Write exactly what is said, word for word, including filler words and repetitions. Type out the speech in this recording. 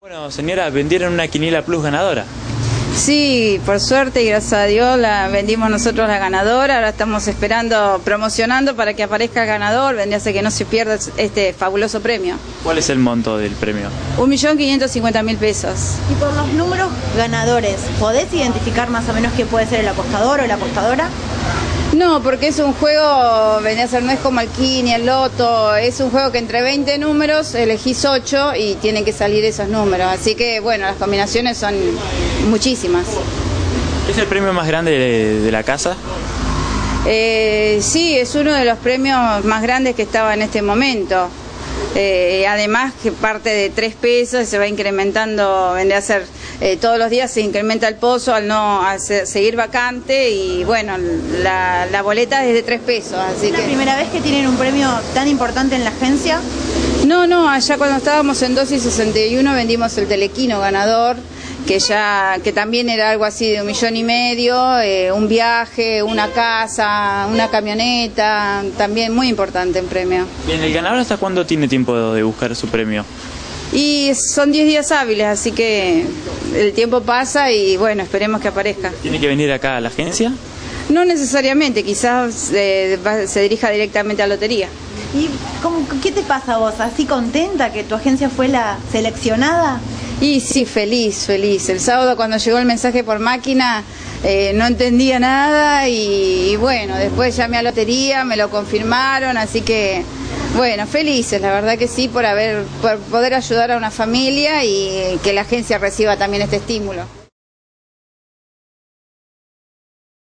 Bueno, señora, vendieron una Quiniela Plus ganadora. Sí, por suerte y gracias a Dios la vendimos nosotros la ganadora. Ahora estamos esperando, promocionando para que aparezca el ganador. Vendría a ser que no se pierda este fabuloso premio. ¿Cuál es el monto del premio? Un millón quinientos cincuenta mil pesos. Y por los números ganadores, ¿podés identificar más o menos qué puede ser el apostador o la apostadora? No, porque es un juego, vendría a ser, no es como el Kini, el Loto, es un juego que entre veinte números elegís ocho y tienen que salir esos números. Así que, bueno, las combinaciones son muchísimas. ¿Es el premio más grande de, de la casa? Eh, sí, es uno de los premios más grandes que estaba en este momento. Eh, además que parte de tres pesos, se va incrementando, vendría a ser, eh, todos los días se incrementa el pozo al no a se, seguir vacante y bueno, la, la boleta es de tres pesos. Así ¿Es la que... primera vez que tienen un premio tan importante en la agencia? No, no, allá cuando estábamos en dos y sesenta y uno vendimos el Telequino ganador, que ya que también era algo así de un millón y medio, eh, un viaje, una casa, una camioneta, también muy importante en premio. Bien, ¿el ganador hasta cuándo tiene tiempo de buscar su premio? Y son diez días hábiles, así que el tiempo pasa y bueno, esperemos que aparezca. ¿Tiene que venir acá a la agencia? No necesariamente, quizás eh, se dirija directamente a lotería. ¿Y cómo, qué te pasa a vos? ¿Así contenta que tu agencia fue la seleccionada? Y sí, feliz, feliz. El sábado cuando llegó el mensaje por máquina eh, no entendía nada y, y bueno, después llamé a lotería, me lo confirmaron, así que bueno, felices, la verdad que sí, por haber, por poder ayudar a una familia y que la agencia reciba también este estímulo.